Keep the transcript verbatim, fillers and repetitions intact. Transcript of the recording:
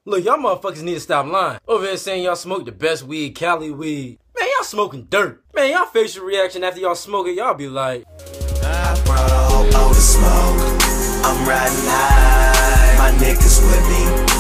Look, y'all motherfuckers need to stop lying. Over here saying y'all smoke the best weed, Cali weed. Man, y'all smoking dirt. Man, y'all facial reaction after y'all smoke it, y'all be like, I brought a whole load of smoke. I'm riding high. My niggas with me.